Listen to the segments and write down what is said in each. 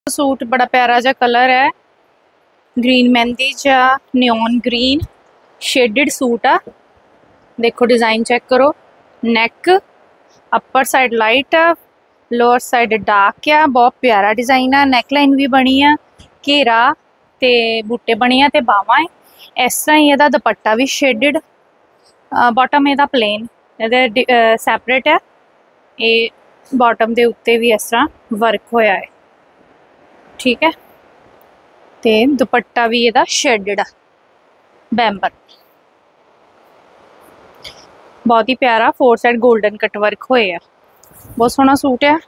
Suit बड़ा प्यारा जा कलर है, ग्रीन मेहंदी जा नियॉन ग्रीन शेडेड सूट आ। देखो डिज़ाइन चेक करो, नैक अपर साइड लाइट आ, लोअर साइड डार्क आ। बहुत प्यारा डिज़ाइन आ, नैकलाइन भी बनी आ, घेरा ते बूटे बने आ ते बावां है। इस तरह ही इहदा दुपट्टा भी शेडेड, बॉटम इहदा प्लेन इहदे सैपरेट है। ये बॉटम दे उत्ते भी इस तरह वर्क होया है, ठीक है। ते दुपट्टा भी इहदा शेडेड आ बैम्बर, बहुत ही प्यारा। 4 साइड गोल्डन कट वर्क होए आ, बहुत सोहना सूट है।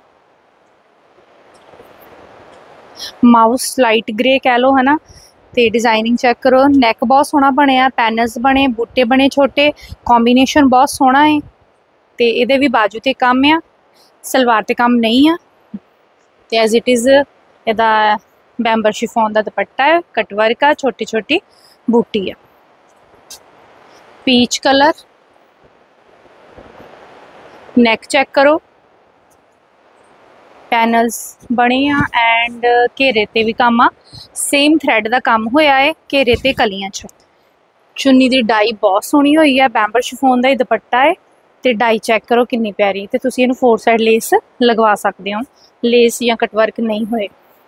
माउस लाइट ग्रे कह लो है ना। ते डिजाइनिंग चेक करो, नैक बहुत सोहना बनया, पैनल्स बने, बूटे बने छोटे, कॉम्बीनेशन बहुत सोहना है। ते इहदे भी बाजू ते काम आ, सलवार ते काम नहीं आ। ते एज इट इज़ इहदा बैम्बर शिफॉन का दुपट्टा है, कटवर्क आ, छोटी छोटी बूटी है। पीच कलर, नैक चेक करो, पैनल्स बने आ एंड घेरे ते भी काम आ। सेम थ्रैड का काम होया है घेरे ते कलियां च। चुन्नी की डाई बहुत सोहनी हुई है, बैम्बर शिफॉन का ही दुपट्टा है। ते डाई चेक करो कितनी प्यारी, ते तुसीं इहनूं 4 साइड लेस लगवा सकते हो, लेस या कटवर्क नहीं होए।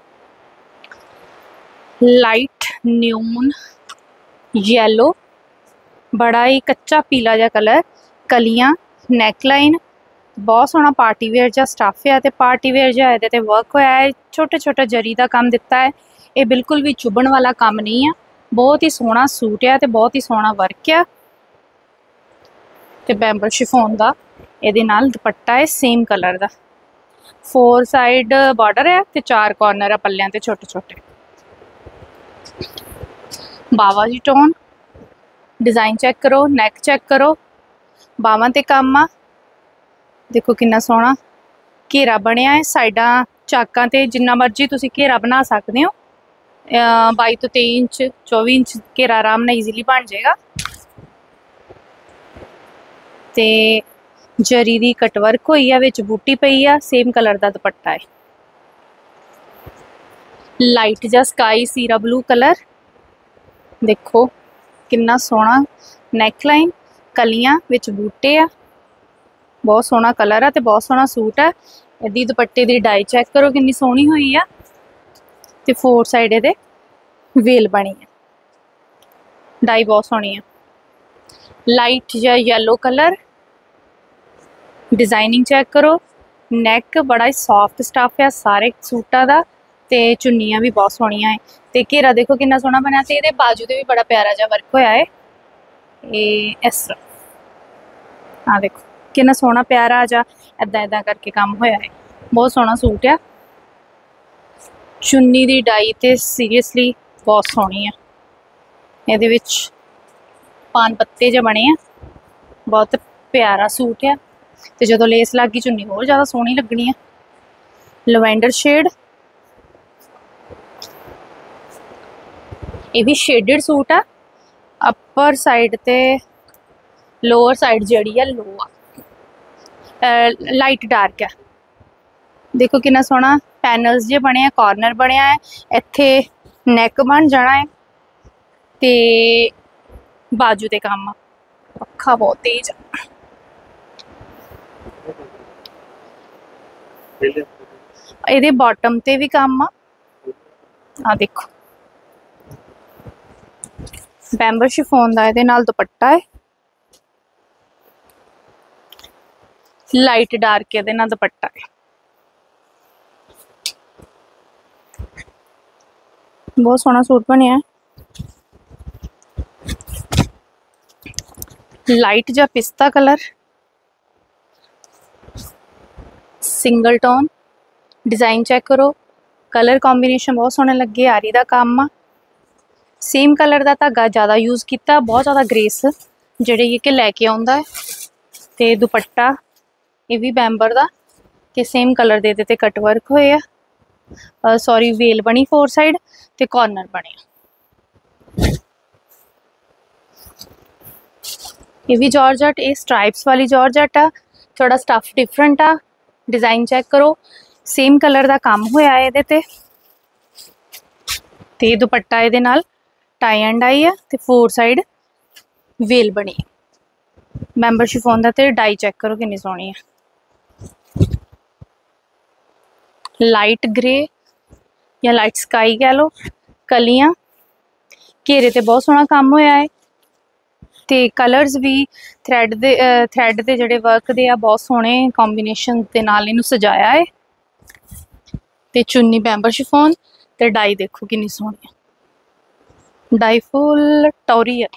लाइट न्यून येलो, बड़ा ही कच्चा पीला जा कलर, कलियां, नैकलाइन बहुत सोहना पार्टी वेयर जा स्टफ है। ते पार्टी वेयर जा इहदे ते वर्क होया है, छोटे छोटा जरी का काम दिता है। ये बिल्कुल भी चुभन वाला काम नहीं है, बहुत ही सोहना सूट है ते बहुत ही सोहना वर्क है। ते बैम्बर शिफॉन का इहदे नाल दुपट्टा है सेम कलर का, 4 साइड बॉर्डर है ते 4 कॉर्नर है पल्लियां ते छोटे छोटे। बावा जी टोन, डिज़ाइन चेक करो, नैक चेक करो, बावां ते काम आ। देखो कितना सोहना घेरा बनया है, साइडा चाकां ते जिन्ना मर्जी तुसी घेरा बना सकते हो। 22 तो 23 इंच 24 इंच घेरा आराम नाल ईजीली बन जाएगा। ते जरी दी कटवर्क हुई है, विच बूटी पई है, सेम कलर का दुपट्टा है। लाइट जा स्काई सीरा ब्लू कलर, देखो कितना सोहना नैकलाइन, कलियां विच बूटे आ, बहुत सोहना कलर है ते बहुत सोहना सूट है। इहदी दुपट्टे की डाई चेक करो कितनी सोहनी हुई है, ते 4 साइड इहदे वेल बनी है, डाई बहुत सोहनी है। लाइट या येलो कलर, डिजाइनिंग चेक करो, नैक बड़ा ही सॉफ्ट स्टफ है सारे सूटा का, ते चुन्नियां भी बहुत सोहनिया है। ते घेरा देखो कितना सोहना बनया, ते इहदे बाजू ते भी बड़ा प्यारा जा वर्क होया है। इस तरह हाँ देखो कितना सोहना प्यारा जा इदा इदा करके काम होया है, बहुत सोहना सूट है। चुन्नी की डाई ते सीरियसली बहुत सोहनी है, इहदे विच पान पत्ते जो बने हैं, बहुत प्यारा सूट है। तो जो लेस लग गई चुन्नी होर ज़्यादा सोहनी लगनी है। लवेंडर शेड, ये भी शेडेड सूट है, अपर साइड ते लोअर साइड जड़ी है लो आ, लाइट डार्क है। देखो कितना सोहना पैनल्स जे बने, कॉर्नर बनया है, इत्थे नैक बन जाना है, ते बाजू ते काम, पक्खा बहुत तेज है। इहदे बॉटम ते भी काम आ देखो, बैम्बर शिफॉन का इहदे नाल दुपट्टा है, लाइट डार्क इहदे नाल दुपट्टा है, बहुत सोहना सूट बनया है। लाइट जा पिस्ता colour, single tone, design check करो, कलर कॉम्बीनेशन बहुत सोहने लगे, आरी का काम आ, सेम कलर का धागा ज़्यादा यूज किया, बहुत ज़्यादा ग्रेस जिहड़े कि लैके आउंदा है। ते दुपट्टा ये भी बैम्बर का, ते सेम कलर दे ते कटवर्क होए आ, सॉरी वेल बनी 4 साइड ते कॉर्नर बने। ये भी जॉर्जट, ये स्ट्राइप्स वाली जॉर्जट आ, थोड़ा स्टफ डिफरेंट आ। डिज़ाइन चेक करो, सेम कलर का काम होया है इहदे ते, ਤੇ ਦੁਪੱਟਾ ਇਹਦੇ ਨਾਲ टाई एंड आई है ते 4 साइड वेल बनी मैंबर शिफॉन दा ते डाई चेक करो कितनी सोहनी है लाइट ग्रे या लाइट स्काई कह लो कलियां घेरे ते बहुत सोहना काम होया है ते कलर्स भी थ्रैड दे जिहड़े वर्क दे आ बहुत सोहने कॉम्बीनेशन दे नाल इनू सजाया है ते चुन्नी मैंबर शिफॉन ते डाई देखो कितनी सोहनी है डाई फुल टोरी है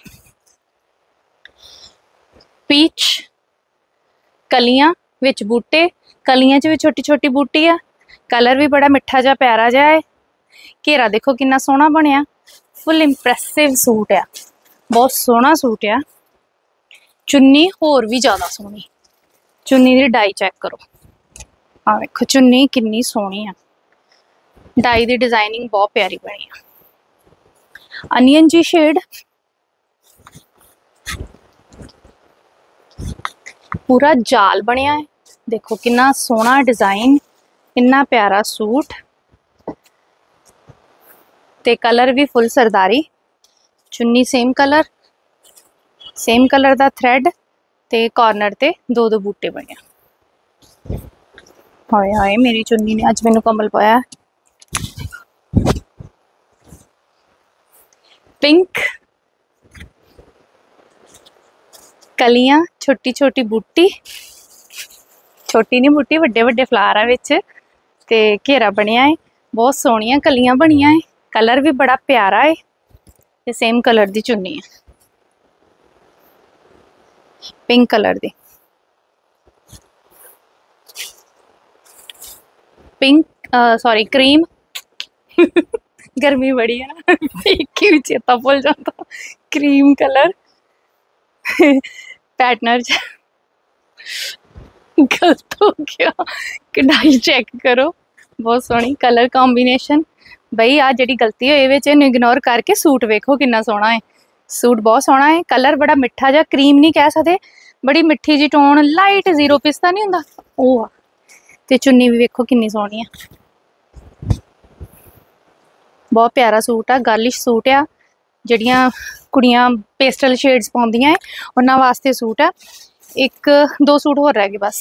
पीच कलियां विच बूटे कलियां च भी छोटी छोटी बूटी है कलर भी बड़ा मिठा जा प्यारा जा है घेरा देखो कितना सोहना बनया फुल इंप्रैसिव सूट है बहुत सोहना सूट है चुन्नी होर भी ज़्यादा सोहनी चुन्नी दी डाई चेक करो हाँ देखो चुन्नी कितनी सोहनी है डाई दी डिजाइनिंग बहुत प्यारी बनी है अनियन जी शेड पूरा जाल बनया है देखो कितना सोहना डिजाइन कितना प्यारा सूट ते कलर भी फुल सरदारी चुन्नी सेम कलर दा थ्रेड ते कॉर्नर ते दो दो बूटे बने हाय हाय मेरी चुन्नी ने अज मैनू कमल पाया पिंक कलियां छोटी छोटी बूटी छोटी नहीं बूटी वड्डे वड्डे फ्लावर विच ते घेरा बनया है बहुत सोहनियां कलियां बनियां है कलर भी बड़ा प्यारा है ते सेम कलर दी चुन्नी है पिंक कलर दी पिंक सॉरी क्रीम गर्मी बड़ी है ना की भी चेता भुल जाता क्रीम कलर पैटर्न गलत हो गया कढ़ाई चेक करो बहुत सोहनी कलर कॉम्बीनेशन बई आ जी गलती हुई बिच इग्नोर करके सूट वेखो कितना सोहना है सूट बहुत सोहना है कलर बड़ा मिठा जा क्रीम नहीं कह सकते बड़ी मिठी जी टोन लाइट जीरो पिस्ता नहीं होंदा ओह ते चुन्नी भी वेखो कितनी सोहनी है बहुत प्यारा सूट है गर्लिश सूट आ जड़ियाँ कुड़ियाँ पेस्टल शेड्स पाउंदियां उन्हां वास्ते सूट है एक दो सूट होर रह गए बस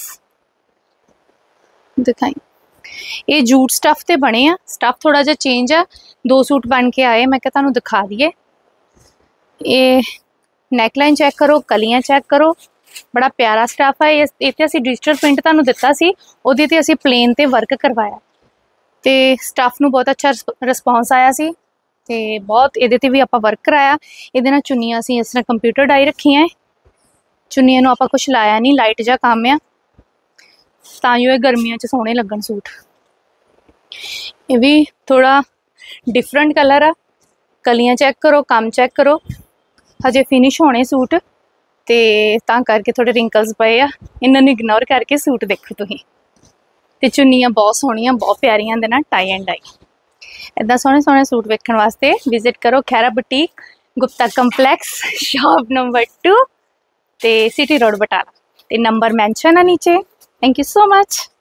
दिखाई ये जूट स्टफ ते बने आ स्टफ थोड़ा जा चेंज है दो सूट बन के आए मैं तुहानूं दिखा दिए ये नैकलाइन चेक करो कलियां चेक करो बड़ा प्यारा स्टफ है ये असीं डिजिटल प्रिंट तुहानूं दिता सी उहदे ते असीं प्लेन ते वर्क करवाया ते स्टफ नूं बहुत अच्छा रिस्पॉन्स आया सी ते बहुत इहदे ते भी आपां वर्क कराया इहदे नाल चुन्नियां असीं इस तरह कंप्यूटर डाई रखियां है चुन्नियां नूं आपां कुछ लाया नहीं लाइट जा काम आ तां जो ये गर्मियां च सोहणे लगन सूट ये भी थोड़ा डिफरेंट कलर आ कलियां चेक करो काम चेक करो हजे फिनिश होने सूट ते तां करके थोड़े रिंकल्स पे आ इन्हां नूं इग्नोर करके सूट देखो तुसीं ते चुन्नियां बहुत सोहणियां बहुत प्यारियां दे नाल टाई एंड डाई इदां सोहणे सोहणे सूट वेखण वास्ते विजिट करो Khaira boutique Gupta complex shop number 2 ते सिटी रोड बटाला ते नंबर मैंशन है नीचे थैंक यू सो मच।